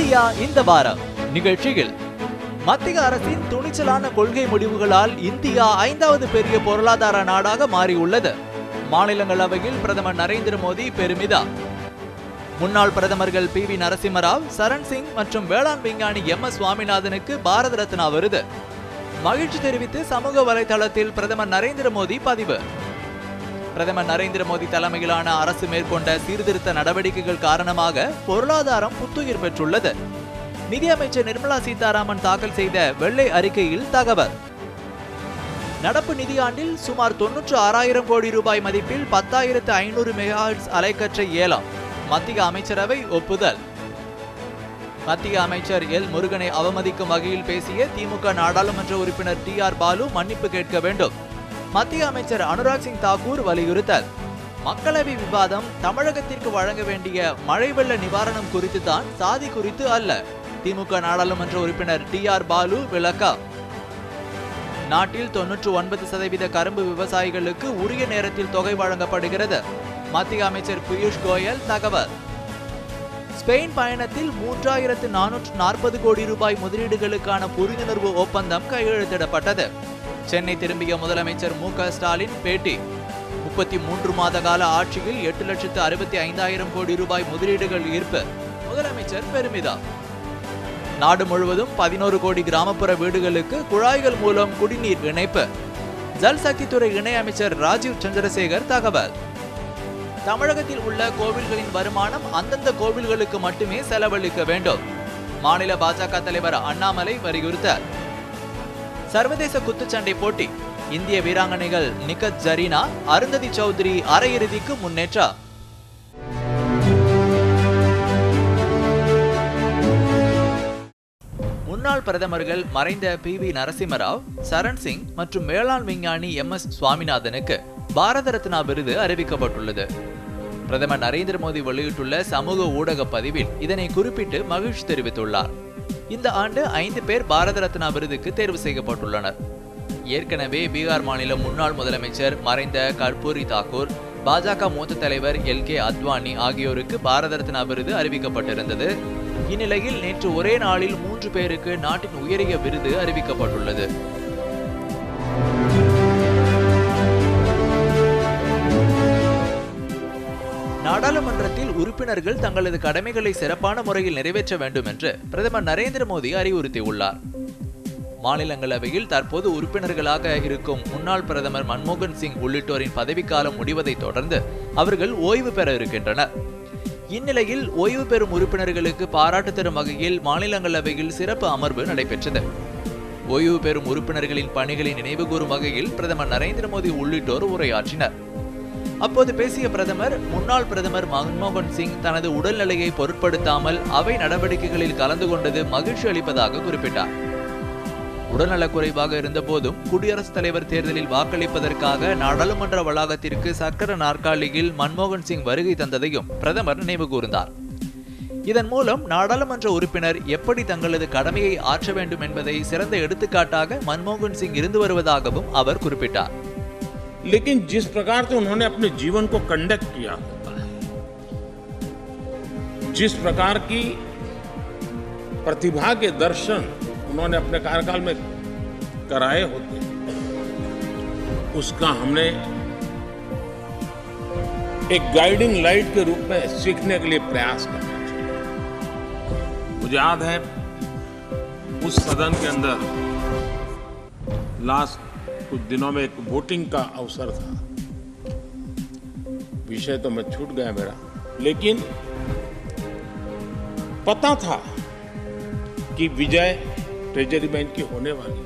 India இந்த வாரம் நிகழ்ச்சியில் மத்திய அரசின் துணிச்சலான கொள்கை முடிவுகளால் இந்தியா 5வது பெரிய பொருளாதார நாடாக மாறியுள்ளது. மாநிலங்களவையில் பிரதமர் நரேந்திர மோடி பெருமிதம். முன்னாள் பிரதமர்கள் PV நரசிம்மராவ், சரண் சிங் மற்றும் வேளாண் விஞ்ஞானி MS சுவாமிநாதனுக்கு பாரத ரத்னா விருது. மகிழ்ச்சி தெரிவித்து சமூக வலைதளத்தில் பிரதமர் நரேந்திர மோடி பதிவு. பிரதமர் நரேந்திர மோடி தலைமையிலான அரசு மேற்கொண்ட சீர்திருத்த நடவடிக்கைகள் காரணமாக பொருளாதாரம் புத்துயிர் பெற்றுள்ளது. நிதியமைச்சர் நிர்மலா சீதாராமன் தாக்கல் செய்த வெள்ளை அறிக்கையில் தகவல். நடப்பு நிதியாண்டில் சுமார் 96,000 கோடி ரூபாய் மதிப்பில் 10,500 மெகாஹெர்ட்ஸ் அலைக்கற்றை ஏலம். மத்திய அமைச்சரவை ஒப்புதல். மத்திய அமைச்சர் L. முருகனை அவமதிக்கும் வகையில் பேசிய திமுக நாடாளுமன்ற உறுப்பினர் TR பாலு மன்னிப்பு கேட்க வேண்டும். மத்திய அமைச்சர் அனுராக் சிங் தாக்கூர் வலியுறுத்தல். மக்களவை விவாதம் தமிழகத்திற்கு வழங்க வேண்டிய மழை வெள்ள நிவாரணம் குறித்து தான், சாதி குறித்து அல்ல. திமுக நாடாளுமன்ற உறுப்பினர் TR பாலு விளக்கம். நாட்டில் 99% கரும்பு விவசாயிகளுக்கு உரிய நேரத்தில் தொகை வழங்கப்படுகிறது. மத்திய அமைச்சர் பியூஷ் கோயல் தகவல். ஸ்பெயின் பயணத்தில் 3,440 கோடி ரூபாய் முதலீடுகளுக்கான புரிந்துணர்வு ஒப்பந்தம் கையெழுத்திடப்பட்டது. சென்னை திரும்பிய முதலமைச்சர் MK ஸ்டாலின் பேட்டி. 33 மாத கால ஆட்சியில் 8,65,000 கோடி ரூபாய் முதலீடுகள் ஈர்ப்பு. முதலமைச்சர் பெருமிதம். நாடு முழுவதும் 11 கோடி கிராமப்புற வீடுகளுக்கு குழாய்கள் மூலம் குடிநீர் இணைப்பு. ஜல் சக்தித்துறை இணை அமைச்சர் ராஜீவ் சந்திரசேகர் தகவல். தமிழகத்தில் உள்ள கோவில்களின் வருமானம் அந்தந்த கோவில்களுக்கு மட்டுமே செலவழிக்க வேண்டும். மாநில பாஜக தலைவர் அண்ணாமலை வலியுறுத்தல். சர்வதேச குத்துச்சண்டை போட்டி. இந்திய வீராங்கனைகள் நிகத் ஜரீனா, அருந்ததி சௌத்ரி அரையிறுதிக்கு முன்னேற்றம். முன்னாள் பிரதமர்கள் மறைந்த PV நரசிம்மராவ், சரண் சிங் மற்றும் வேளாண் விஞ்ஞானி MS சுவாமிநாதனுக்கு பாரத ரத்னா விருது அறிவிக்கப்பட்டுள்ளது. பிரதமர் நரேந்திர மோடி வெளியிட்டுள்ள சமூக ஊடக பதிவில் இதனை குறிப்பிட்டு மகிழ்ச்சி தெரிவித்துள்ளார். இந்த ஆண்டு 5 பேர் பாரத ரத்னா விருதுக்கு தேர்வு செய்யப்பட்டுள்ளனர். ஏற்கனவே பீகார் மாநில முன்னாள் முதலமைச்சர் மறைந்த கர்பூரி தாக்கூர், பாஜக மூத்த தலைவர் LK அத்வானி ஆகியோருக்கு பாரத ரத்னா விருது அறிவிக்கப்பட்டிருந்தது. இந்நிலையில் நேற்று ஒரே நாளில் 3 பேருக்கு நாட்டின் உயரிய விருது அறிவிக்கப்பட்டுள்ளது. நாடாளுமன்றத்தில் உறுப்பினர்கள் தங்களது கடமைகளை சிறப்பான முறையில் நிறைவேற்ற வேண்டும் என்று பிரதமர் நரேந்திர மோடி அறிவுறுத்தியுள்ளார். மாநிலங்களவையில் தற்போது உறுப்பினர்களாக இருக்கும் முன்னாள் பிரதமர் மன்மோகன் சிங் உள்ளிட்டோரின் பதவிக்காலம் முடிவதை தொடர்ந்து அவர்கள் ஓய்வு பெற இருக்கின்றனர். இந்நிலையில் ஓய்வு பெறும் உறுப்பினர்களுக்கு பாராட்டு தரும் வகையில் மாநிலங்களவையில் சிறப்பு அமர்வு நடைபெற்றது. ஓய்வு பெறும் உறுப்பினர்களின் பணிகளை நினைவுகூரும் வகையில் பிரதமர் நரேந்திர மோடி உள்ளிட்டோர் உரையாற்றினர். அப்போது பேசிய பிரதமர், முன்னாள் பிரதமர் மன்மோகன் சிங் தனது உடல்நிலையை பொருட்படுத்தாமல் அவை நடவடிக்கைகளில் கலந்து கொண்டது மகிழ்ச்சி அளிப்பதாக குறிப்பிட்டார். உடல்நலக் குறைவாக இருந்த போதும் குடியரசுத் தலைவர் தேர்தலில் வாக்களிப்பதற்காக நாடாளுமன்ற வளாகத்திற்கு சக்கர நாற்காலியில் மன்மோகன் சிங் வருகை தந்ததையும் பிரதமர் நினைவு கூர்ந்தார். இதன் மூலம் நாடாளுமன்ற உறுப்பினர் எப்படி தங்களது கடமையை ஆற்ற வேண்டும் என்பதை சிறந்த எடுத்துக்காட்டாக மன்மோகன் சிங் இருந்து வருவதாகவும் அவர் குறிப்பிட்டார். लेकिन जिस प्रकार से उन्होंने अपने जीवन को कंडक्ट किया होता है, जिस प्रकार की प्रतिभा के दर्शन उन्होंने अपने कार्यकाल में कराए होते, उसका हमने एक गाइडिंग लाइट के रूप में सीखने के लिए प्रयास करना चाहिए। मुझे याद है उस सदन के अंदर लास्ट कुछ दिनों में एक वोटिंग का अवसर था। विषय तो मैं छूट गया मेरा, लेकिन पता था कि विजय ट्रेजरी बैंक की होने वाली।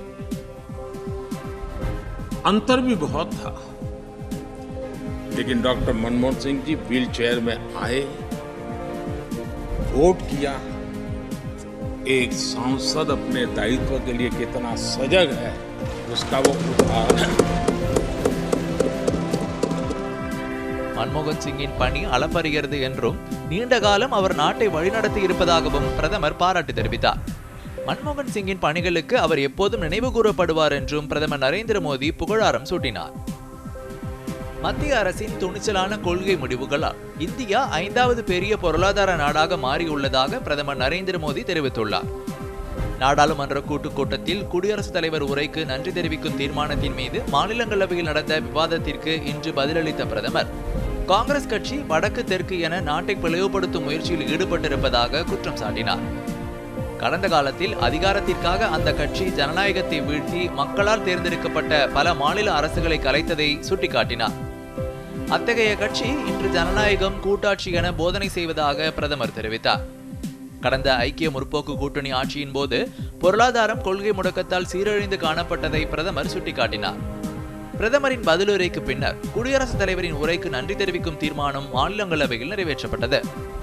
अंतर भी बहुत था, लेकिन doctor Manmohan Singh ji wheelchair में आए, वोट किया। एक सांसद अपने दायित्व के लिए कितना सजग है उसका वो उदाहरण। மன்மோகன் சிங்கின் பணி அளப்பரியது என்றும் நீண்ட காலம் அவர் நாட்டை வழிநடத்தி இருப்பதாகவும் பிரதமர் பாராட்டு தெரிவித்தார். மன்மோகன் சிங்கின் பணிகளுக்கு அவர் எப்போதும் நினைவு கூறப்படுவார் என்றும் பிரதமர் நரேந்திர மோடி புகழாரம் சூட்டினார். மத்திய அரசின் துணிச்சலான கொள்கை முடிவுகளால் இந்தியா 5வது பெரிய பொருளாதார நாடாக மாறியுள்ளதாக பிரதமர் நரேந்திர மோடி தெரிவித்துள்ளார். நாடாளுமன்ற கூட்டுக் கூட்டத்தில் குடியரசுத் தலைவர் உரைக்கு நன்றி தெரிவிக்கும் தீர்மானத்தின் மீது மாநிலங்களவையில் நடந்த விவாதத்திற்கு இன்று பதிலளித்த பிரதமர், காங்கிரஸ் கட்சி வடக்கு தெற்கு என நாட்டை பிளவுபடுத்தும் முயற்சியில் ஈடுபட்டிருப்பதாக குற்றம் சாட்டினார். கடந்த காலத்தில் அதிகாரத்திற்காக அந்த கட்சி ஜனநாயகத்தை வீழ்த்தி மக்களால் தேர்ந்தெடுக்கப்பட்ட பல மாநில அரசுகளை கலைத்ததை சுட்டிக்காட்டினார். அத்தகைய கட்சி இன்று ஜனநாயகம் கூட்டாட்சி என போதனை செய்வதாக பிரதமர் தெரிவித்தார். கடந்த ஐக்கிய முற்போக்கு கூட்டணி ஆட்சியின் போது பொருளாதாரம் கொள்கை முடக்கத்தால் சீரழிந்து காணப்பட்டதை பிரதமர் சுட்டிக்காட்டினார். பிரதமரின் பதிலுரைக்கு பின்னர் குடியரசுத் தலைவரின் உரைக்கு நன்றி தெரிவிக்கும் தீர்மானம் மாநிலங்களவையில் நிறைவேற்றப்பட்டது.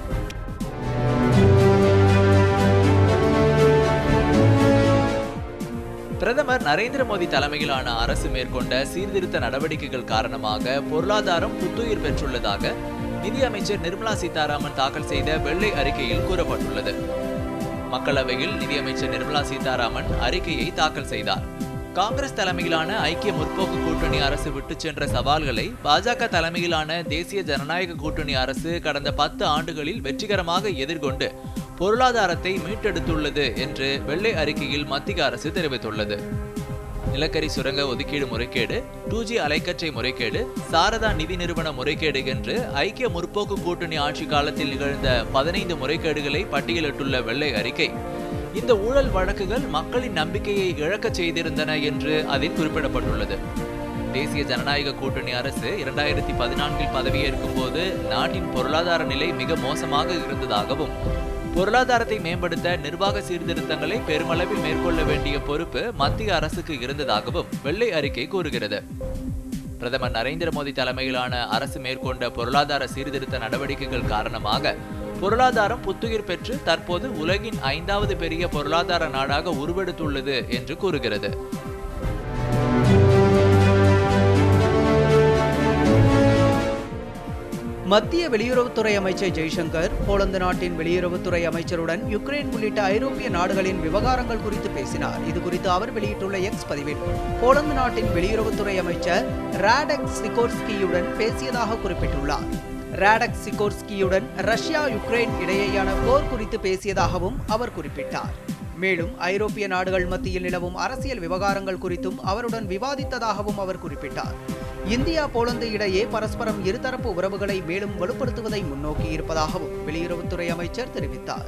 பிரதமர் நரேந்திர மோடி தலைமையிலான அரசு மேற்கொண்ட சீர்திருத்த நடவடிக்கைகள் காரணமாக பொருளாதாரம் புத்துயிர் பெற்றுள்ளதாக நிதியமைச்சர் நிர்மலா சீதாராமன் தாக்கல் செய்த வெள்ளை அறிக்கையில் கூறப்பட்டுள்ளது. மக்களவையில் நிதியமைச்சர் நிர்மலா சீதாராமன் அறிக்கையை தாக்கல் செய்தார். காங்கிரஸ் தலைமையிலான ஐக்கிய முற்போக்கு கூட்டணி அரசு விட்டுச் சென்ற சவால்களை பாஜக தலைமையிலான தேசிய ஜனநாயக கூட்டணி அரசு கடந்த 10 ஆண்டுகளில் வெற்றிகரமாக எதிர்கொண்டு பொருளாதாரத்தை மீட்டெடுத்துள்ளது என்று வெள்ளை அறிக்கையில் மத்திய அரசு தெரிவித்துள்ளது. நிலக்கரி சுரங்க ஒதுக்கீடு முறைகேடு, 2G அலைக்கற்றை முறைகேடு, சாரதா நிதி நிறுவன முறைகேடு என்று ஐக்கிய முற்போக்கு கூட்டணி ஆட்சி காலத்தில் நிகழ்ந்த 15 முறைகேடுகளை பட்டியலிட்டுள்ள வெள்ளை அறிக்கை, இந்த ஊழல் வழக்குகள் மக்களின் நம்பிக்கையை இழக்கச் செய்திருந்தன என்று அதில் குறிப்பிடப்பட்டுள்ளது. தேசிய ஜனநாயக கூட்டணி அரசு 2014இல் பதவியேற்கும் போது நாட்டின் பொருளாதார நிலை மிக மோசமாக இருந்ததாகவும், பொருளாதாரத்தை மேம்படுத்த நிர்வாக சீர்திருத்தங்களை பெருமளவில் மேற்கொள்ள வேண்டிய பொறுப்பு மத்திய அரசுக்கு இருந்ததாகவும் வெள்ளை அறிக்கை கூறுகிறது. பிரதமர் நரேந்திர மோடி தலைமையிலான அரசு மேற்கொண்ட பொருளாதார சீர்திருத்த நடவடிக்கைகள் காரணமாக பொருளாதாரம் புத்துயிர் பெற்று தற்போது உலகின் 5வது பெரிய பொருளாதார நாடாக உருவெடுத்துள்ளது என்று கூறுகிறது. மத்திய வெளியுறவுத்துறை அமைச்சர் ஜெய்சங்கர் போலந்து நாட்டின் வெளியுறவுத்துறை அமைச்சருடன் யுக்ரைன் உள்ளிட்ட ஐரோப்பிய நாடுகளின் விவகாரங்கள் குறித்து பேசினார். இது குறித்து அவர் வெளியிட்டுள்ள எக்ஸ் பதிவில், போலந்து நாட்டின் வெளியுறவுத்துறை அமைச்சர் ராடெக் சிகோர்ஸ்கியுடன் பேசியதாக குறிப்பிட்டுள்ளார். ராடெக் சிகோர்ஸ்கியுடன் ரஷ்யா யுக்ரைன் இடையேயான போர் குறித்து பேசியதாகவும் அவர் குறிப்பிட்டார். மேலும் ஐரோப்பிய நாடுகள் மத்தியில் நிலவும் அரசியல் விவகாரங்கள் குறித்தும் அவருடன் விவாதித்ததாகவும் அவர் குறிப்பிட்டார். இந்தியா போலந்து இடையே பரஸ்பரம் இருதரப்பு உறவுகளை மேலும் வலுப்படுத்துவதை முன்னோக்கி இருப்பதாகவும் வெளியுறவுத்துறை அமைச்சர் தெரிவித்தார்.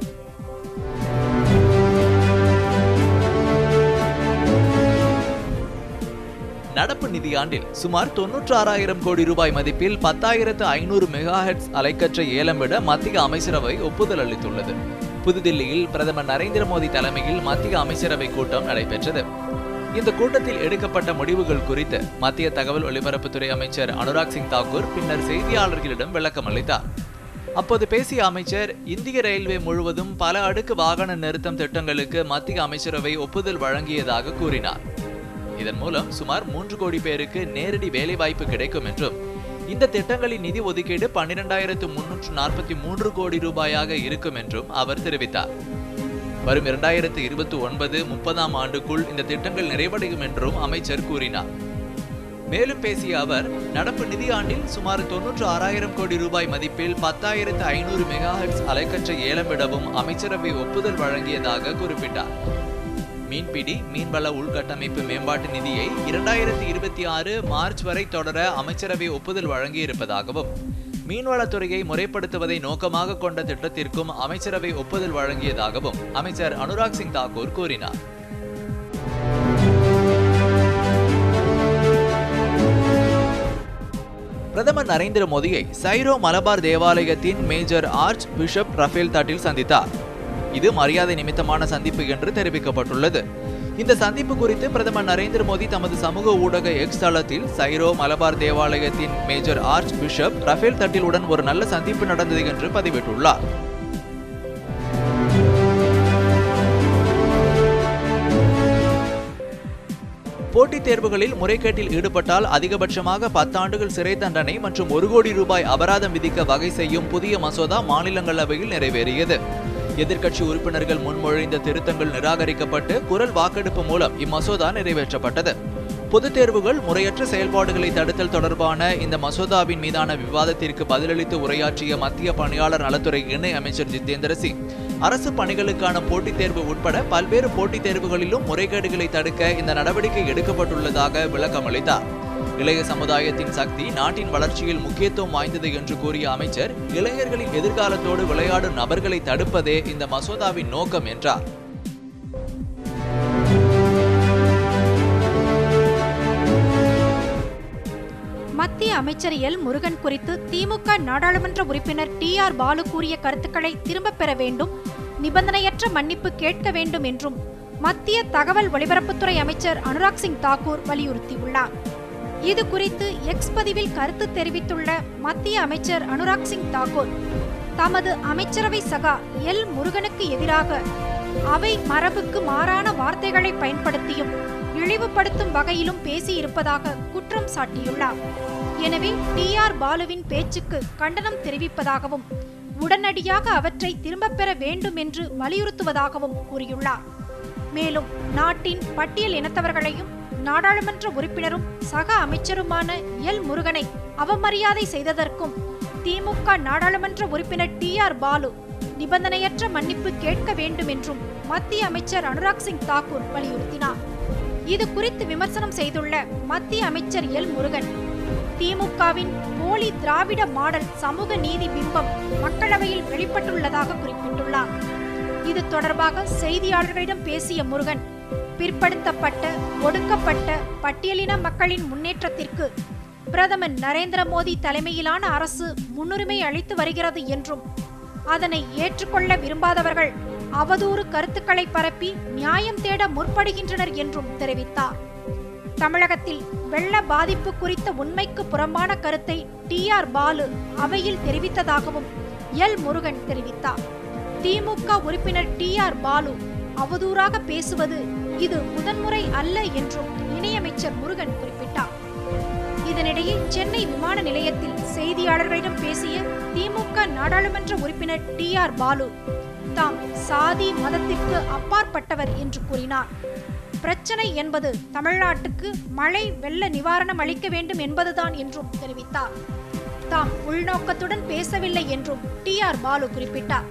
நடப்பு நிதியாண்டில் சுமார் 96,000 கோடி ரூபாய் மதிப்பில் 10,500 மெகாஹெர்ட்ஸ் அலைக்கற்றை ஏலம் விட மத்திய அமைச்சரவை ஒப்புதல் அளித்துள்ளது. புதுதில்லியில் பிரதமர் நரேந்திர மோடி தலைமையில் மத்திய அமைச்சரவை கூட்டம் நடைபெற்றது. இந்த கூட்டத்தில் எடுக்கப்பட்ட முடிவுகள் குறித்து மத்திய தகவல் ஒலிபரப்புத்துறை அமைச்சர் அனுராக் சிங் தாக்கூர் பின்னர் செய்தியாளர்களிடம் விளக்கம் அளித்தார். அப்போது பேசிய அமைச்சர், இந்திய ரயில்வே முழுவதும் பல அடுக்கு வாகன நிறுத்தம் திட்டங்களுக்கு மத்திய அமைச்சரவை ஒப்புதல் வழங்கியதாக கூறினார். இதன் மூலம் சுமார் 3 கோடி பேருக்கு நேரடி வேலைவாய்ப்பு கிடைக்கும் என்றும், இந்த திட்டங்களின் நிதி ஒதுக்கீடு 12,343 கோடி ரூபாயாக இருக்கும் என்றும் அவர் தெரிவித்தார். வரும் 2029-30 ஆண்டுக்குள் இந்த திட்டங்கள் நிறைவடையும் என்றும் அமைச்சர் கூறினார். மேலும் பேசிய அவர், நடப்பு நிதியாண்டில் சுமார் 96,000 கோடி ரூபாய் மதிப்பில் 10,500 மெகாஹெர்ட்ஸ் அலைக்கற்றை ஏலம் விடவும் அமைச்சரவை ஒப்புதல் வழங்கியதாக குறிப்பிட்டார். மீன்பிடி மீன்வள உள்கட்டமைப்பு மேம்பாட்டு நிதியை 2026 மார்ச் வரை தொடர அமைச்சரவை ஒப்புதல் வழங்கியிருப்பதாகவும், மீன்வளத்துறையை முறைப்படுத்துவதை நோக்கமாக கொண்ட திட்டத்திற்கும் அமைச்சரவை ஒப்புதல் வழங்கியதாகவும் அமைச்சர் அனுராக் சிங் தாக்கூர் கூறினார். பிரதமர் நரேந்திர மோடியை சைரோ மலபார் தேவாலயத்தின் மேஜர் ஆர்ச் பிஷப் ரஃபேல் தட்டில் சந்தித்தார். இது மரியாதை நிமித்தமான சந்திப்பு என்று தெரிவிக்கப்பட்டுள்ளது. இந்த சந்திப்பு குறித்து பிரதமர் நரேந்திர மோடி தமது சமூக ஊடக எக்ஸ் தளத்தில் சைரோ மலபார் தேவாலயத்தின் மேஜர் ஆர்ச் பிஷப் ரஃபேல் தட்டிலுடன் ஒரு நல்ல சந்திப்பு நடந்தது என்று பதிவிட்டுள்ளார். போட்டித் தேர்வுகளில் முறைகேட்டில் ஈடுபட்டால் அதிகபட்சமாக 10 ஆண்டுகள் சிறை தண்டனை மற்றும் 1 கோடி ரூபாய் அபராதம் விதிக்க வகை செய்யும் புதிய மசோதா மாநிலங்களவையில் நிறைவேறியது. எதிர்க்கட்சி உறுப்பினர்கள் முன்மொழிந்த திருத்தங்கள் நிராகரிக்கப்பட்டு குரல் வாக்கெடுப்பு மூலம் இம்மசோதா நிறைவேற்றப்பட்டது. பொதுத் தேர்வுகள் முறையற்ற செயல்பாடுகளை தடுத்தல் தொடர்பான இந்த மசோதாவின் மீதான விவாதத்திற்கு பதிலளித்து உரையாற்றிய மத்திய பணியாளர் நலத்துறை இணை அமைச்சர் ஜிதேந்திர சிங், அரசு பணிகளுக்கான போட்டித் தேர்வு உட்பட பல்வேறு போட்டித் தேர்வுகளிலும் முறைகேடுகளை தடுக்க இந்த நடவடிக்கை எடுக்கப்பட்டுள்ளதாக விளக்கம் அளித்தார். இளைய சமுதாயத்தின் சக்தி நாட்டின் வளர்ச்சியில் முக்கியத்துவம் வாய்ந்தது என்று கூறிய அமைச்சர், இளைஞர்களின் எதிர்காலத்தோடு விளையாடும் நபர்களை தடுப்பதே இந்த மசோதாவின் நோக்கம் என்றார். மத்திய அமைச்சர் எல் முருகன் குறித்து திமுக நாடாளுமன்ற உறுப்பினர் TR பாலு கூறிய கருத்துக்களை திரும்பப் பெற வேண்டும், நிபந்தனையற்ற மன்னிப்பு கேட்க வேண்டும் என்றும் மத்திய தகவல் ஒலிபரப்புத்துறை அமைச்சர் அனுராக் சிங் தாக்கூர் வலியுறுத்தியுள்ளார். இது குறித்து எக்ஸ் பதிவில் கருத்து தெரிவித்துள்ள மத்திய அமைச்சர் அனுராக் சிங் தாக்கூர், தமது அமைச்சரவை சகா எல் முருகனுக்கு எதிராக அவை மரபுக்கு மாறான வார்த்தைகளை பயன்படுத்தியும் இழிவுபடுத்தும் வகையிலும் பேசியிருப்பதாக குற்றம் சாட்டியுள்ளார். எனவே TR பாலுவின் பேச்சுக்கு கண்டனம் தெரிவிப்பதாகவும் உடனடியாக அவற்றை திரும்பப் பெற வேண்டும் என்று வலியுறுத்துவதாகவும் கூறியுள்ளார். மேலும் நாட்டின் பட்டியல் இனத்தவர்களையும் நாடாளுமன்ற உறுப்பினரும் சக அமைச்சருமான எல் முருகனை அவமரியாதை செய்ததற்கும் திமுக நாடாளுமன்ற உறுப்பினர் TR பாலு நிபந்தனையற்ற மன்னிப்பு கேட்க வேண்டும் என்றும் மத்திய அமைச்சர் அனுராக் சிங் தாக்கூர் வலியுறுத்தினார். இது குறித்து விமர்சனம் செய்துள்ள மத்திய அமைச்சர் எல் முருகன், திமுகவின் போலி திராவிட மாடல் சமூக நீதி பிம்பம் மக்களவையில் வெளிப்பட்டுள்ளதாக குறிப்பிட்டுள்ளார். இது தொடர்பாக செய்தியாளர்களிடம் பேசிய முருகன், பிற்படுத்தப்பட்ட ஒடுக்கப்பட்ட பட்டியலின மக்களின் முன்னேற்றத்திற்கு பிரதமர் நரேந்திர மோடி தலைமையிலான அரசு முன்னுரிமை அளித்து வருகிறது என்றும் அதனை ஏற்றுக்கொள்ள விரும்பாதவர்கள் அவதூறு கருத்துக்களை பரப்பி நியாயம் தேட முற்படுகின்றனர் என்றும் தெரிவித்தார். தமிழகத்தில் வெள்ள பாதிப்பு குறித்த உண்மைக்கு புறம்பான கருத்தை TR பாலு அவையில் தெரிவித்ததாகவும் எல் முருகன் தெரிவித்தார். திமுக உறுப்பினர் TR பாலு அவதூறாக பேசுவது இது முதன்முறை அல்ல என்றும் இணையமைச்சர் முருகன் குறிப்பிட்டார். இதனிடையே சென்னை விமான நிலையத்தில் செய்தியாளர்களிடம் பேசிய திமுக நாடாளுமன்ற உறுப்பினர் TR பாலு, தாம் சாதி மதத்திற்கு அப்பாற்பட்டவர் என்று கூறினார். பிரச்சனை என்பது தமிழ்நாட்டுக்கு மழை வெள்ள நிவாரணம் அளிக்க வேண்டும் என்பதுதான் என்றும் தெரிவித்தார். தாம் உள்நோக்கத்துடன் பேசவில்லை என்றும் TR பாலு குறிப்பிட்டார்.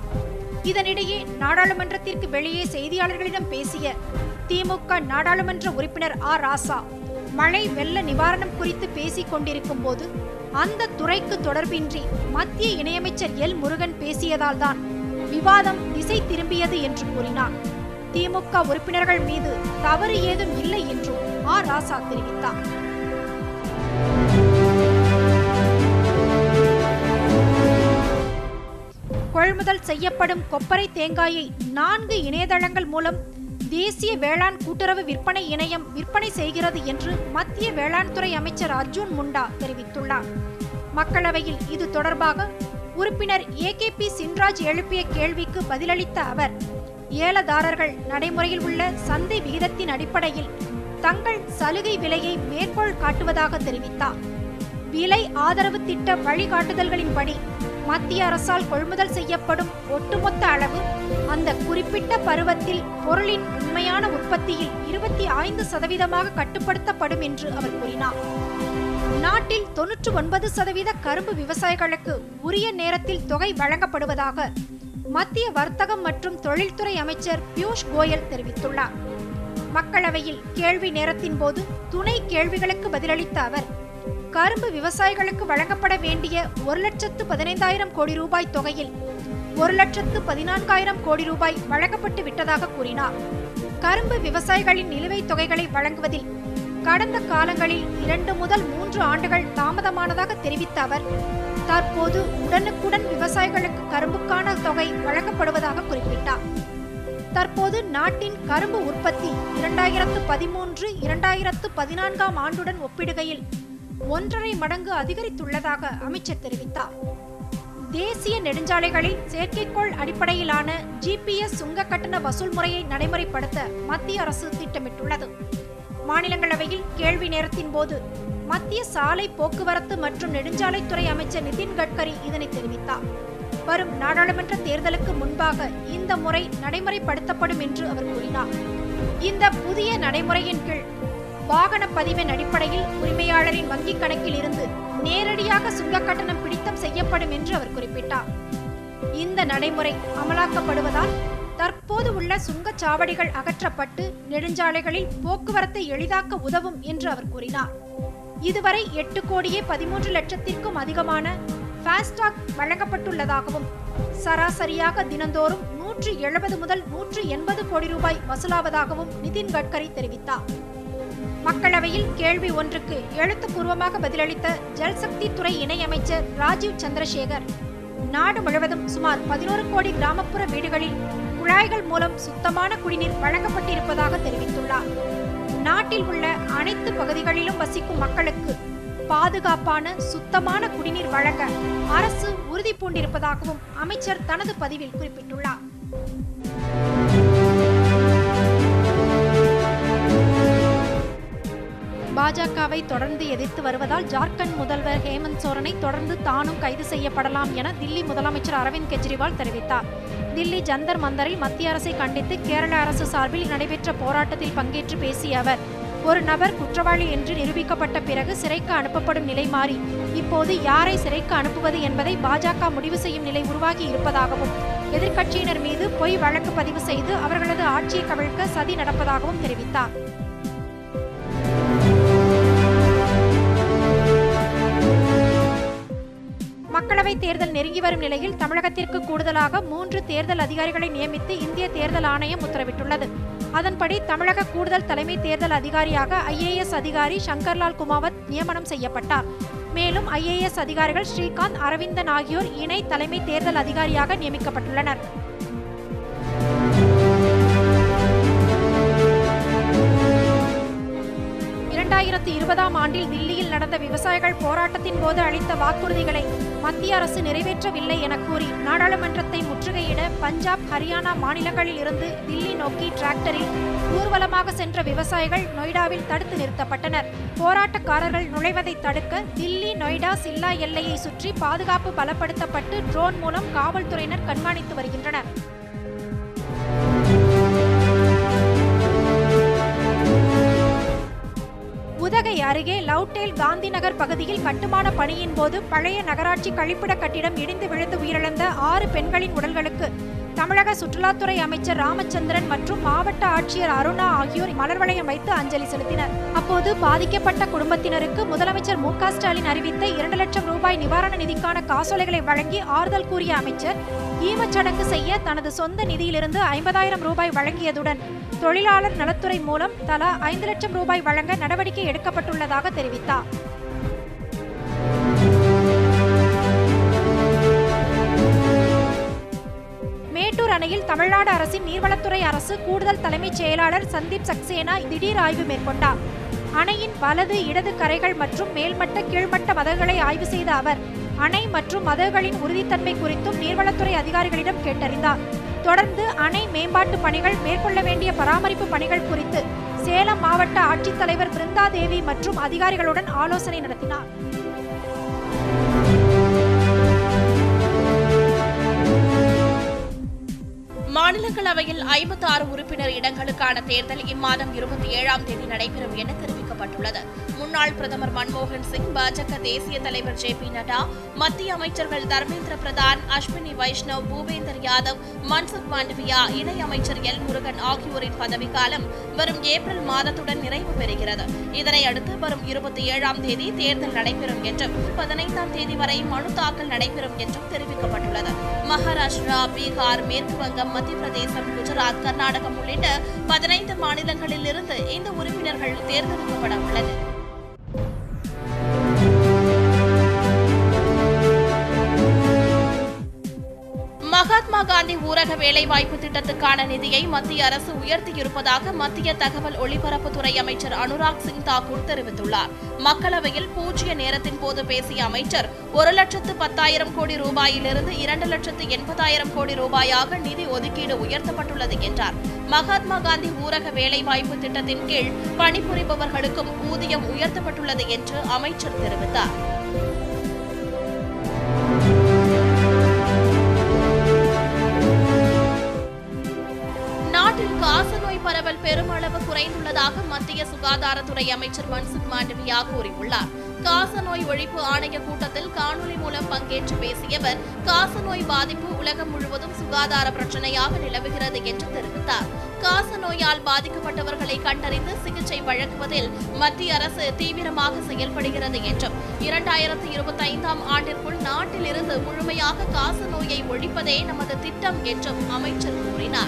இதனிடையே நாடாளுமன்றத்திற்கு வெளியே செய்தியாளர்களிடம் பேசிய திமுக நாடாளுமன்ற உறுப்பினர் ராசா, மழை வெள்ள நிவாரணம் குறித்து பேசிக் கொண்டிருக்கும் போது அந்த துறைக்கு தொடர்பின்றி மத்திய இணையமைச்சர் எல் முருகன் பேசியதால் தான் விவாதம் திசை திரும்பியது என்று கூறினார். திமுக உறுப்பினர்கள் மீது தவறு ஏதும் இல்லை என்றும் ராசா தெரிவித்தார். கொள்முதல் செய்யப்படும் கொப்பரை தேங்காயை 4 இணையதளங்கள் மூலம் தேசிய வேளாண் கூட்டுறவு விற்பனை இணையம் விற்பனை செய்கிறது என்று மத்திய வேளாண் துறை அமைச்சர் அர்ஜுன் முண்டா தெரிவித்துள்ளார். மக்களவையில் இது தொடர்பாக உறுப்பினர் AKP சின்ராஜ் எழுப்பிய கேள்விக்கு பதிலளித்த அவர், ஏலதாரர்கள் நடைமுறையில் உள்ள சந்தை விகிதத்தின் அடிப்படையில் தங்கள் சலுகை விலையை மேற்கோள் காட்டுவதாக தெரிவித்தார். விலை ஆதரவு திட்ட வழிகாட்டுதல்களின்படி மத்திய அரசால் கொள்முதல் செய்யப்படும் ஒட்டுமொத்த அளவு அந்த குறிப்பிட்ட பருவத்தில் பொருளின் உண்மையான உற்பத்தியில் 25% கட்டுப்படுத்தப்படும் என்று அவர் கூறினார். நாட்டில் 99% கரும்பு விவசாயிகளுக்கு உரிய நேரத்தில் தொகை வழங்கப்படுவதாக மத்திய வர்த்தகம் மற்றும் தொழில்துறை அமைச்சர் பியூஷ் கோயல் தெரிவித்துள்ளார். மக்களவையில் கேள்வி நேரத்தின் போது துணை கேள்விகளுக்கு பதிலளித்த அவர், கரும்பு விவசாயிகளுக்கு வழங்கப்பட வேண்டிய 1,15,000 கோடி ரூபாய் தொகையில் 1,14,000 கோடி ரூபாய் வழங்கப்பட்டு விட்டதாக கூறினார். கரும்பு விவசாயிகளின் நிலுவைத் தொகைகளை வழங்குவதில் கடந்த காலங்களில் 2 முதல் 3 ஆண்டுகள் தாமதமானதாக தெரிவித்த அவர், தற்போது உடனுக்குடன் விவசாயிகளுக்கு கரும்புக்கான தொகை வழங்கப்படுவதாக குறிப்பிட்டார். தற்போது நாட்டின் கரும்பு உற்பத்தி 2013-2014 ஆண்டுடன் ஒப்பிடுகையில் 1.5 மடங்கு அதிகரித்துள்ளதாக அமைச்சர் தெரிவித்தார். தேசிய நெடுஞ்சாலைகளில் செயற்கைக்கோள் அடிப்படையிலான GPS சுங்க கட்டண வசூல் முறையை நடைமுறைப்படுத்த மத்திய அரசு திட்டமிட்டுள்ளது. மாநிலங்களவையில் கேள்வி நேரத்தின் போது மத்திய சாலை போக்குவரத்து மற்றும் நெடுஞ்சாலைத்துறை அமைச்சர் நிதின் கட்கரி இதனை தெரிவித்தார். வரும் நாடாளுமன்ற தேர்தலுக்கு முன்பாக இந்த முறை நடைமுறைப்படுத்தப்படும் என்று அவர் கூறினார். இந்த புதிய நடைமுறையின் கீழ் வாகன பதிவின் அடிப்படையில் உரிமையாளரின் வங்கிக் கணக்கில் இருந்து நேரடியாக சுங்க கட்டணம் பிடித்தம் செய்யப்படும் என்று அவர் குறிப்பிட்டார். இந்த நடைமுறை அமலாக்கப்படுவதால் தற்போது உள்ள சுங்கச்சாவடிகள் அகற்றப்பட்டு நெடுஞ்சாலைகளில் போக்குவரத்தை எளிதாக்க உதவும் என்று அவர் கூறினார். இதுவரை 8,13,00,000க்கும் அதிகமான ஃபாஸ்டாக் வழங்கப்பட்டுள்ளதாகவும் சராசரியாக தினந்தோறும் 170 முதல் 180 கோடி ரூபாய் வசூலாவதாகவும் நிதின் கட்கரி தெரிவித்தார். மக்களவையில் கேள்வி ஒன்றுக்கு எழுத்துப்பூர்வமாக பதிலளித்த ஜல்சக்தி துறை இணையமைச்சர் ராஜீவ் சந்திரசேகர், நாடு முழுவதும் சுமார் 11 கோடி கிராமப்புற வீடுகளில் குழாய்கள் மூலம் சுத்தமான குடிநீர் வழங்கப்பட்டிருப்பதாக தெரிவித்துள்ளார். நாட்டில் உள்ள அனைத்து பகுதிகளிலும் வசிக்கும் மக்களுக்கு பாதுகாப்பான சுத்தமான குடிநீர் வழங்க அரசு உறுதி பூண்டிருப்பதாகவும் அமைச்சர் தனது பதிவில் குறிப்பிட்டுள்ளார். பாஜகவை தொடர்ந்து எதிர்த்து வருவதால் ஜார்க்கண்ட் முதல்வர் ஹேமந்த் சோரனை தொடர்ந்து தானும் கைது செய்யப்படலாம் என தில்லி முதலமைச்சர் அரவிந்த் கெஜ்ரிவால் தெரிவித்தார். தில்லி ஜந்தர் மந்தரில் மத்திய அரசை கண்டித்து கேரள அரசு சார்பில் நடைபெற்ற போராட்டத்தில் பங்கேற்று பேசிய அவர், ஒரு நபர் குற்றவாளி என்று நிரூபிக்கப்பட்ட பிறகு சிறைக்கு அனுப்பப்படும் நிலை மாறி இப்போது யாரை சிறைக்கு அனுப்புவது என்பதை பாஜக முடிவு செய்யும் நிலை உருவாகி இருப்பதாகவும், எதிர்க்கட்சியினர் மீது பொய் வழக்கு பதிவு செய்து அவர்களது ஆட்சியை கவிழ்க்க சதி நடப்பதாகவும் தெரிவித்தார். மக்களவைத் தேர்தல் நெருங்கி வரும் நிலையில் தமிழகத்திற்கு கூடுதலாக 3 தேர்தல் அதிகாரிகளை நியமித்து இந்திய தேர்தல் ஆணையம் உத்தரவிட்டுள்ளது. அதன்படி தமிழக கூடுதல் தலைமை தேர்தல் அதிகாரியாக IAS அதிகாரி சங்கர்லால் குமாவத் நியமனம் செய்யப்பட்டார். மேலும் IAS அதிகாரிகள் ஸ்ரீகாந்த், அரவிந்தன் ஆகியோர் இணை தலைமை தேர்தல் அதிகாரியாக நியமிக்கப்பட்டுள்ளனர். ஆண்டில் தில்லியில் நடந்த விவசாயிகள் போராட்டத்தின் போது அளித்த வாக்குறுதிகளை மத்திய அரசு நிறைவேற்றவில்லை என கூறி நாடாளுமன்றத்தை முற்றுகையிட பஞ்சாப், ஹரியானா மாநிலங்களில் இருந்து தில்லி நோக்கி டிராக்டரில் ஊர்வலமாக சென்ற விவசாயிகள் நொய்டாவில் தடுத்து நிறுத்தப்பட்டனர். போராட்டக்காரர்கள் நுழைவதை தடுக்க தில்லி நொய்டா சில்லா எல்லையை சுற்றி பாதுகாப்பு பலப்படுத்தப்பட்டு ட்ரோன் மூலம் காவல்துறையினர் கண்காணித்து வருகின்றனர். உதகை அருகே லவுட்டேல் காந்தி நகர் பகுதியில் கட்டுமான பணியின் போது பழைய நகராட்சி கழிப்பிட கட்டிடம் இடிந்து விழுந்து உயிரிழந்த 6 பெண்களின் உடல்களுக்கு தமிழக சுற்றுலாத்துறை அமைச்சர் ராமச்சந்திரன் மற்றும் மாவட்ட ஆட்சியர் அருணா ஆகியோர் மலர் வளையம் வைத்து அஞ்சலி செலுத்தினர். அப்போது பாதிக்கப்பட்ட குடும்பத்தினருக்கு முதலமைச்சர் மு.க. ஸ்டாலின் அறிவித்த 2 லட்சம் ரூபாய் நிவாரண நிதிக்கான காசோலைகளை வழங்கி ஆறுதல் கூறிய அமைச்சர் ஈமச்சடங்கு செய்ய தனது சொந்த நிதியிலிருந்து 50,000 ரூபாய் வழங்கியதுடன் தொழிலாளர் நலத்துறை மூலம் தலா 5 லட்சம் ரூபாய் வழங்க நடவடிக்கை எடுக்கப்பட்டுள்ளதாக தெரிவித்தார். மேட்டூர் அணையில் தமிழ்நாடு அரசின் நீர்வளத்துறை அரசு கூடுதல் தலைமைச் செயலாளர் சந்தீப் சக்சேனா திடீர் ஆய்வு மேற்கொண்டார். அணையின் வலது, இடது கரைகள் மற்றும் மேல்மட்ட, கீழ்மட்ட மதகுகளை ஆய்வு செய்த அவர் அணை மற்றும் மதகுகளின் உறுதித்தன்மை குறித்தும் நீர்வளத்துறை அதிகாரிகளிடம் கேட்டறிந்தார். தொடர்ந்து அணை மேம்பாட்டு பணிகள், மேற்கொள்ள வேண்டிய பராமரிப்பு பணிகள் குறித்து சேலம் மாவட்ட ஆட்சித்தலைவர் பிருந்தா தேவி மற்றும் அதிகாரிகளுடன் ஆலோசனை நடத்தினார். மாநிலங்களவையில் 56 உறுப்பினர் இடங்களுக்கான தேர்தல் இம்மாதம் 27ஆம் தேதி நடைபெறும் என தெரிவிக்கப்பட்டுள்ளது. முன்னாள் பிரதமர் மன்மோகன் சிங், பாஜக தேசிய தலைவர் JP நட்டா, மத்திய அமைச்சர்கள் தர்மேந்திர பிரதான், அஸ்வினி வைஷ்ணவ், பூபேந்தர் யாதவ், மன்சுக் மாண்டவியா, இணை அமைச்சர் எல். முருகன் ஆகியோரின் பதவிக்காலம் வரும் ஏப்ரல் மாதத்துடன் நிறைவு பெறுகிறது. இதனையடுத்து வரும் 27ஆம் தேதி தேர்தல் நடைபெறும் என்றும் 15ஆம் தேதி வரை மனு தாக்கல் நடைபெறும் என்றும் தெரிவிக்கப்பட்டுள்ளது. மகாராஷ்டிரா, பீகார், மேற்கு வங்கம், மத்திய பிரதேசம், குஜராத், கர்நாடகம் உள்ளிட்ட 15 மாநிலங்களில் இருந்து இந்த உறுப்பினர்கள் தேர்ந்தெடுக்கப்பட உள்ளனர். மகாத்மா காந்தி ஊரக வேலைவாய்ப்பு திட்டத்துக்கான நிதியை மத்திய அரசு உயர்த்தியிருப்பதாக மத்திய தகவல் ஒலிபரப்புத்துறை அமைச்சர் அனுராக் சிங் தாக்கூர் தெரிவித்துள்ளார். மக்களவையில் பூஜ்ய நேரத்தின் போது பேசிய அமைச்சர் 1,10,000 கோடி ரூபாயிலிருந்து 2,80,000 கோடி ரூபாயாக நிதி ஒதுக்கீடு உயர்த்தப்பட்டுள்ளது என்றார். மகாத்மா காந்தி ஊரக வேலைவாய்ப்பு திட்டத்தின் கீழ் பணிபுரிபவர்களுக்கும் ஊதியம் உயர்த்தப்பட்டுள்ளது என்று அமைச்சர் தெரிவித்தார். காசநோய் பரவல் பெருமளவு குறைந்துள்ளதாக மத்திய சுகாதாரத்துறை அமைச்சர் மன்சுக் மாண்டவியா கூறியுள்ளார். காசநோய் ஒழிப்பு ஆணைய கூட்டத்தில் காணொலி மூலம் பங்கேற்று பேசிய அவர், காசநோய் பாதிப்பு உலகம் முழுவதும் சுகாதார பிரச்சனையாக நிலவுகிறது என்று தெரிவித்தார். காசநோயால் பாதிக்கப்பட்டவர்களை கண்டறிந்து சிகிச்சை வழங்குவதில் மத்திய அரசு தீவிரமாக செயல்படுகிறது என்றும் 2025ஆம் ஆண்டிற்குள் நாட்டில் இருந்து முழுமையாக காசநோயை ஒழிப்பதே நமது திட்டம் என்றும் அமைச்சர் கூறினார்.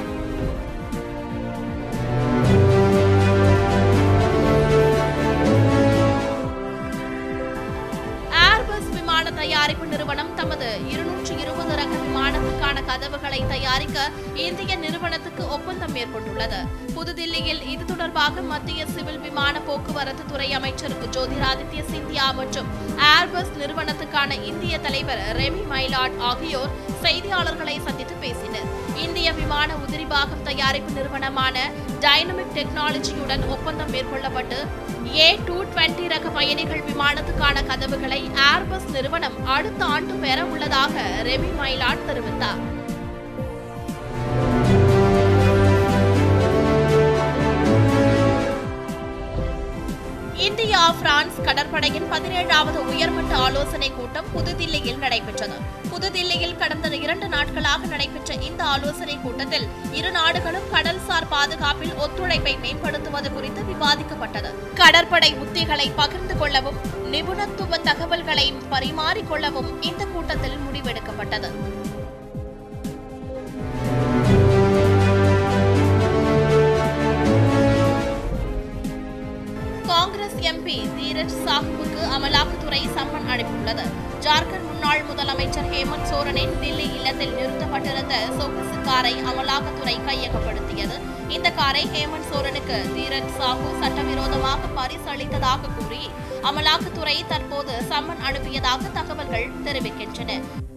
தயாரிப்பு நிறுவனம் தமது 220 ரக விமானத்துக்கான கதவுகளை தயாரிக்க இந்திய நிறுவனத்துக்கு ஒப்பந்தம் மேற்கொண்டுள்ளது. புதுதில்லியில் இது தொடர்பாக மத்திய சிவில் விமான போக்குவரத்து துறை அமைச்சர் ஜோதிராதித்ய சிந்தியா மற்றும் ஏர்பஸ் நிறுவனத்துக்கான இந்திய தலைவர் ரெமி மைலாட் ஆகியோர் செய்தியாளர்களை சந்தித்து பேசினர். இந்திய விமான உதிரிபாகம் தயாரிப்பு நிறுவனமான டைனமிக் டெக்னாலஜியுடன் ஒப்பந்தம் மேற்கொள்ளப்பட்டு A220 ரக பயணிகள் விமானத்துக்கான கதவுகளை ஏர்பஸ் நிறுவனம் அடுத்த ஆண்டு பெற உள்ளதாக ரெமி மைலாட் தெரிவித்தார். இந்தியா பிரான்ஸ் கடற்படையின் 17வது உயர்மட்ட ஆலோசனை கூட்டம் புதுதில்லியில் நடைபெற்றது. புதுதில்லியில் கடந்த 2 நாட்களாக நடைபெற்ற இந்த ஆலோசனை கூட்டத்தில் இரு நாடுகளும் கடல்சார் பாதுகாப்பில் ஒத்துழைப்பை மேம்படுத்துவது குறித்து விவாதிக்கப்பட்டது. கடற்படை உத்திகளை பகிர்ந்து கொள்ளவும் நிபுணத்துவ தகவல்களை பரிமாறிக்கொள்ளவும் இந்த கூட்டத்தில் முடிவெடுக்கப்பட்டது. காங்கிரஸ் எம்பி தீரஜ் சாஹுவுக்கு அமலாக்கத்துறை சம்மன் அனுப்பியுள்ளது. ஜார்க்கண்ட் முன்னாள் முதலமைச்சர் ஹேமந்த் சோரனின் தில்லி இல்லத்தில் நிறுத்தப்பட்டிருந்த சொகுசு காரை அமலாக்கத்துறை கையகப்படுத்தியது. இந்த காரை ஹேமந்த் சோரனுக்கு தீரஜ் சாஹு சட்டவிரோதமாக பரிசளித்ததாக கூறி அமலாக்கத்துறை தற்போது சம்மன் அனுப்பியதாக தகவல்கள் தெரிவிக்கின்றன.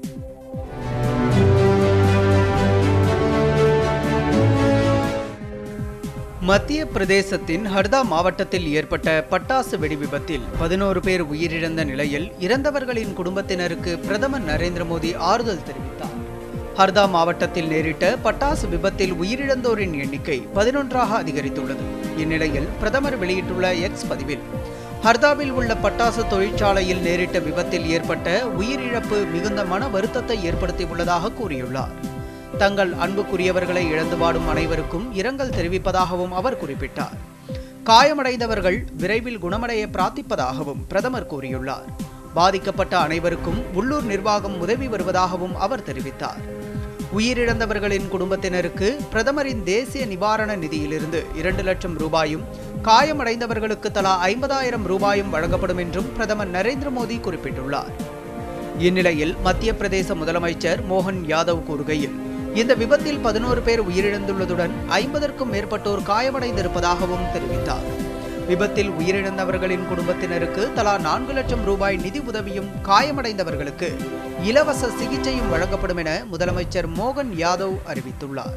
மத்திய பிரதேசத்தின் ஹர்தா மாவட்டத்தில் ஏற்பட்ட பட்டாசு வெடி விபத்தில் 11 பேர் உயிரிழந்த நிலையில் இறந்தவர்களின் குடும்பத்தினருக்கு பிரதமர் நரேந்திர மோடி ஆறுதல் தெரிவித்தார். ஹர்தா மாவட்டத்தில் நேரிட்ட பட்டாசு விபத்தில் உயிரிழந்தோரின் எண்ணிக்கை 11ஆக அதிகரித்துள்ளது. இந்நிலையில் பிரதமர் வெளியிட்டுள்ள எக்ஸ் பதிவில், ஹர்தாவில் உள்ள பட்டாசு தொழிற்சாலையில் நேரிட்ட விபத்தில் ஏற்பட்ட உயிரிழப்பு மிகுந்த மன வருத்தத்தை ஏற்படுத்தியுள்ளதாக கூறியுள்ளார். தங்கள் அன்புக்குரியவர்களை இழந்து வாடும் அனைவருக்கும் இரங்கல் தெரிவிப்பதாகவும் அவர் குறிப்பிட்டார். காயமடைந்தவர்கள் விரைவில் குணமடைய பிரார்த்திப்பதாகவும் பிரதமர் கூறியுள்ளார். பாதிக்கப்பட்ட அனைவருக்கும் உள்ளூர் நிர்வாகம் உதவி வருவதாகவும் அவர் தெரிவித்தார். உயிரிழந்தவர்களின் குடும்பத்தினருக்கு பிரதமரின் தேசிய நிவாரண நிதியிலிருந்து 2 லட்சம் ரூபாயும், காயமடைந்தவர்களுக்கு தலா 50,000 ரூபாயும் வழங்கப்படும் என்றும் பிரதமர் நரேந்திர மோடி குறிப்பிட்டுள்ளார். இந்நிலையில் மத்திய பிரதேச முதலமைச்சர் மோகன் யாதவ் கூறுகையில், இந்த விபத்தில் 11 பேர் உயிரிழந்துள்ளதுடன் 50க்கும் மேற்பட்டோர் காயமடைந்திருப்பதாகவும் தெரிவித்தார். விபத்தில் உயிரிழந்தவர்களின் குடும்பத்தினருக்கு தலா 4 லட்சம் ரூபாய் நிதி உதவியும், காயமடைந்தவர்களுக்கு இலவச சிகிச்சையும் வழங்கப்படும் என முதலமைச்சர் மோகன் யாதவ் அறிவித்துள்ளார்.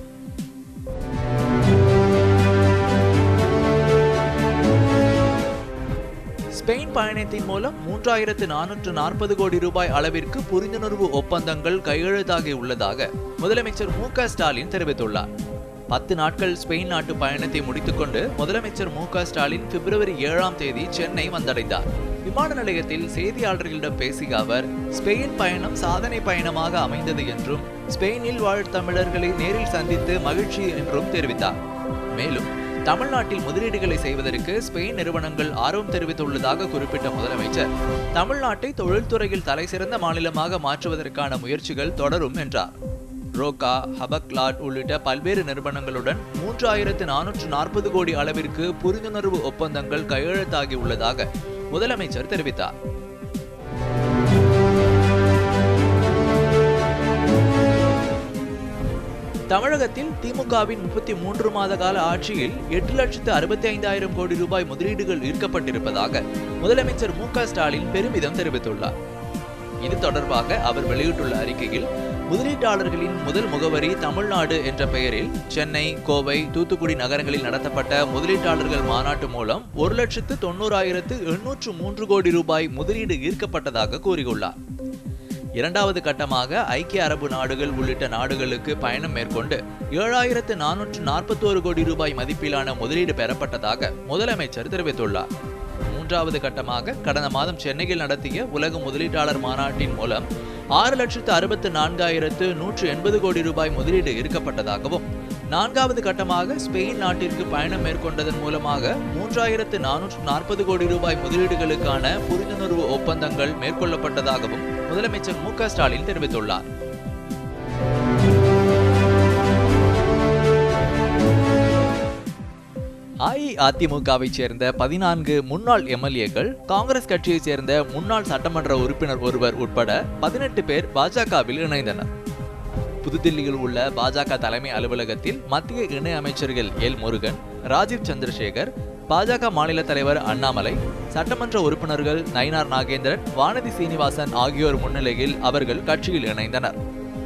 ஸ்பெயின் பயணத்தின் மூலம் 3440 கோடி ரூபாய் அளவிற்கு புரிந்துணர்வு ஒப்பந்தங்கள் கையெழுத்தாகி உள்ளதாக முதலமைச்சர் மு.க. ஸ்டாலின் தெரிவித்துள்ளார். 10 நாட்கள் ஸ்பெயின் நாட்டு பயணத்தை முடித்துக்கொண்டு முதலமைச்சர் மு.க. ஸ்டாலின் பிப்ரவரி 7ஆம் தேதி சென்னை வந்தடைந்தார். விமான நிலையத்தில் செய்தியாளர்களிடம் பேசிய அவர், ஸ்பெயின் பயணம் சாதனை பயணமாக அமைந்தது என்றும், ஸ்பெயினில் வாழ் தமிழர்களை நேரில் சந்தித்து மகிழ்ச்சி என்றும் தெரிவித்தார். மேலும் தமிழ்நாட்டில் முதலீடுகளை செய்வதற்கு ஸ்பெயின் நிறுவனங்கள் ஆர்வம் தெரிவித்துள்ளதாக குறிப்பிட்ட முதலமைச்சர், தமிழ்நாட்டை தொழில்துறையில் தலைசிறந்த மாநிலமாக மாற்றுவதற்கான முயற்சிகள் தொடரும் என்றார். ரோகா, ஹபக்லாட் உள்ளிட்ட பல்வேறு நிறுவனங்களுடன் 3440 கோடி அளவிற்கு புரிந்துணர்வு ஒப்பந்தங்கள் கையெழுத்தாகி உள்ளதாக முதலமைச்சர் தெரிவித்தார். தமிழகத்தில் திமுகவின் 33 மாத கால ஆட்சியில் 8,65,000 கோடி ரூபாய் முதலீடுகள் ஈர்க்கப்பட்டிருப்பதாக முதலமைச்சர் மு.க. ஸ்டாலின் பெருமிதம் தெரிவித்துள்ளார். இது தொடர்பாக அவர் வெளியிட்டுள்ள அறிக்கையில், முதலீட்டாளர்களின் முதல் முகவரி தமிழ்நாடு என்ற பெயரில் சென்னை, கோவை, தூத்துக்குடி நகரங்களில் நடத்தப்பட்ட முதலீட்டாளர்கள் மாநாட்டு மூலம் 1,90,803 கோடி ரூபாய் முதலீடு ஈர்க்கப்பட்டதாக கூறியுள்ளார். இரண்டாவது கட்டமாக ஐக்கிய அரபு நாடுகள் உள்ளிட்ட நாடுகளுக்கு பயணம் மேற்கொண்டு 7441 கோடி ரூபாய் மதிப்பிலான முதலீடு பெறப்பட்டதாக முதலமைச்சர் தெரிவித்துள்ளார். மூன்றாவது கட்டமாக கடந்த மாதம் சென்னையில் நடத்திய உலக முதலீட்டாளர் மாநாட்டின் மூலம் 6,64,180 கோடி ரூபாய் முதலீடு ஈர்க்கப்பட்டதாகவும், நான்காவது கட்டமாக ஸ்பெயின் நாட்டிற்கு பயணம் மேற்கொண்டதன் மூலமாக 3,440 கோடி ரூபாய் முதலீடுகளுக்கான புரிந்துணர்வு ஒப்பந்தங்கள் மேற்கொள்ளப்பட்டதாகவும் முதலமைச்சர் மு.க. ஸ்டாலின் தெரிவித்துள்ளார். அஇஅதிமுகவை சேர்ந்த 14 முன்னாள் எம்எல்ஏக்கள், காங்கிரஸ் கட்சியைச் சேர்ந்த முன்னாள் சட்டமன்ற உறுப்பினர் ஒருவர் உட்பட 18 பேர் பாஜகவில் இணைந்தனர். புதுதில்லியில் உள்ள பாஜக தலைமை அலுவலகத்தில் மத்திய இணை அமைச்சர்கள் எல். முருகன், ராஜீவ் சந்திரசேகர், பாஜக மாநில தலைவர் அண்ணாமலை, சட்டமன்ற உறுப்பினர்கள் நயினார் நாகேந்திரன், வானதி சீனிவாசன் ஆகியோர் முன்னிலையில் அவர்கள் கட்சியில் இணைந்தனர்.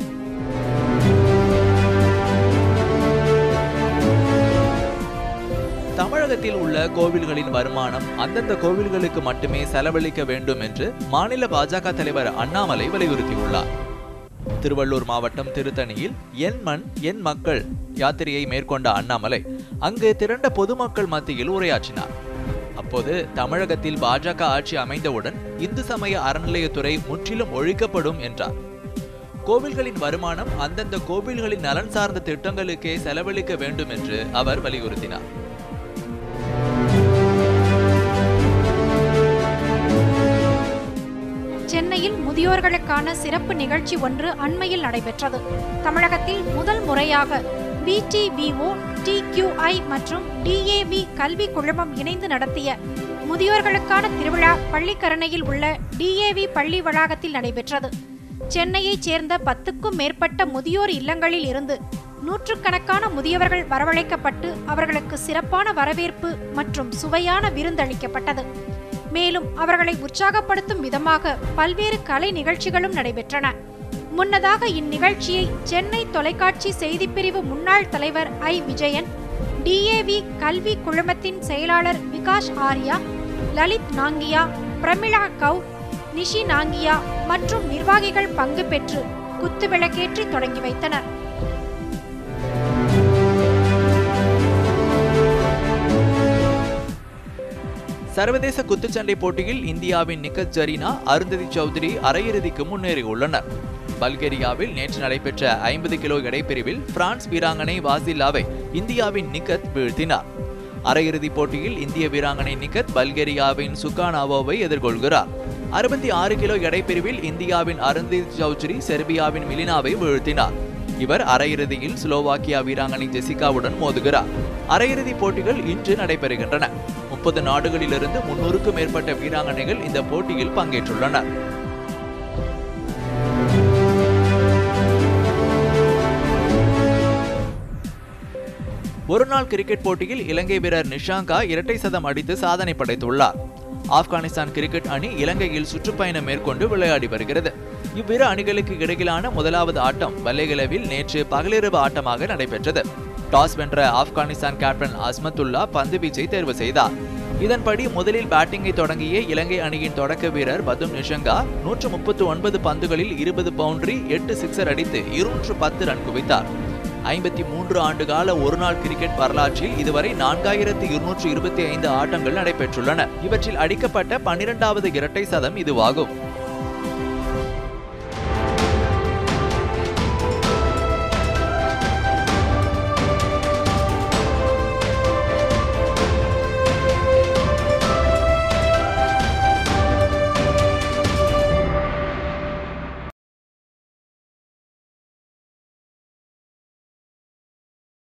தமிழகத்தில் உள்ள கோவில்களின் வருமானம் அந்தந்த கோவில்களுக்கு மட்டுமே செலவழிக்க வேண்டும் என்று மாநில பாஜக தலைவர் அண்ணாமலை வலியுறுத்தியுள்ளார். திருவள்ளூர் மாவட்டம் திருத்தணியில் என் மண் என் மக்கள் யாத்திரையை மேற்கொண்ட அண்ணாமலை அங்கு திரண்ட பொதுமக்கள் மத்தியில் உரையாற்றினார். அப்போது தமிழகத்தில் பாஜக ஆட்சி அமைந்தவுடன் இந்து சமய அறநிலையத்துறை முற்றிலும் ஒழிக்கப்படும் என்றார். கோவில்களின் வருமானம் அந்தந்த கோவில்களின் நலன் சார்ந்த திட்டங்களுக்கே செலவழிக்க வேண்டும் என்று அவர் வலியுறுத்தினார். சென்னையில் முதியோர்களுக்கான சிறப்பு நிகழ்ச்சி ஒன்று அண்மையில் நடைபெற்றது. தமிழகத்தில் முதல் முறையாக BTVO, TQI மற்றும் DAV கல்வி குழுமம் இணைந்து நடத்திய முதியோர்களுக்கான திருவிழா பள்ளிக்கரணையில் உள்ள DAV பள்ளி வளாகத்தில் நடைபெற்றது. சென்னையைச் சேர்ந்த 10க்கும் மேற்பட்ட முதியோர் இல்லங்களில் இருந்து நூற்றுக்கணக்கான முதியவர்கள் வரவழைக்கப்பட்டு அவர்களுக்கு சிறப்பான வரவேற்பு மற்றும் சுவையான விருந்தளிக்கப்பட்டது. மேலும் அவர்களை உற்சாகப்படுத்தும் விதமாக பல்வேறு கலை நிகழ்ச்சிகளும் நடைபெற்றன. முன்னதாக இந்நிகழ்ச்சியை சென்னை தொலைக்காட்சி செய்திப்பிரிவு முன்னாள் தலைவர் ஐ. விஜயன், DAV கல்வி குழுமத்தின் செயலாளர் விகாஷ் ஆர்யா, லலித் நாங்கியா, பிரமிளா கவுர், நிஷி நாங்கியா மற்றும் நிர்வாகிகள் பங்கு பெற்று குத்துவிளக்கேற்றி தொடங்கி வைத்தனர். சர்வதேச குத்துச்சண்டை போட்டியில் இந்தியாவின் நிக்கத் ஜரீனா, அருந்ததி சௌத்ரி அரையிறுதிக்கு முன்னேறியுள்ளனர். பல்கேரியாவில் நேற்று நடைபெற்ற 50 கிலோ எடைப்பிரிவில் பிரான்ஸ் வீராங்கனை வாசிலாவை இந்தியாவின் நிக்கத் வீழ்த்தினார். அரையிறுதிப் போட்டியில் இந்திய வீராங்கனை நிக்கத் பல்கேரியாவின் சுகானாவோவை எதிர்கொள்கிறார். 66 கிலோ எடைப்பிரிவில் இந்தியாவின் அருந்ததி சௌத்ரி செர்பியாவின் மிலினாவை வீழ்த்தினார். இவர் அரையிறுதியில் ஸ்லோவாக்கியா வீராங்கனை ஜெசிகாவுடன் மோதுகிறார். அரையிறுதிப் போட்டிகள் இன்று நடைபெறுகின்றன. 30 நாடுகளிலிருந்து 300க்கும் மேற்பட்ட வீராங்கனைகள் இந்த போட்டியில் பங்கேற்றுள்ளனர். ஒருநாள் கிரிக்கெட் போட்டியில் இலங்கை வீரர் நிஷாங்கா இரட்டை சதம் அடித்து சாதனை படைத்துள்ளார். ஆப்கானிஸ்தான் கிரிக்கெட் அணி இலங்கையில் சுற்றுப்பயணம் மேற்கொண்டு விளையாடி வருகிறது. இவ்விரு அணிகளுக்கு இடையிலான முதலாவது ஆட்டம் வல்லேகலவில் நேற்று பகலிரவு ஆட்டமாக நடைபெற்றது. டாஸ் வென்ற ஆப்கானிஸ்தான் கேப்டன் அஸ்மத்துல்லா பந்து வீச்சை தேர்வு செய்தார். இதன்படி முதலில் பேட்டிங்கை தொடங்கிய இலங்கை அணியின் தொடக்க வீரர் பதும் நிஷங்கா 139 பந்துகளில் 20 பவுண்டரி 8 சிக்ஸர் அடித்து 210 ரன் குவித்தார். 53 ஆண்டுகால ஒருநாள் கிரிக்கெட் வரலாற்றில் இதுவரை 4225 ஆட்டங்கள் நடைபெற்றுள்ளன. இவற்றில் அடிக்கப்பட்ட 12வது இரட்டை சதம் இதுவாகும்.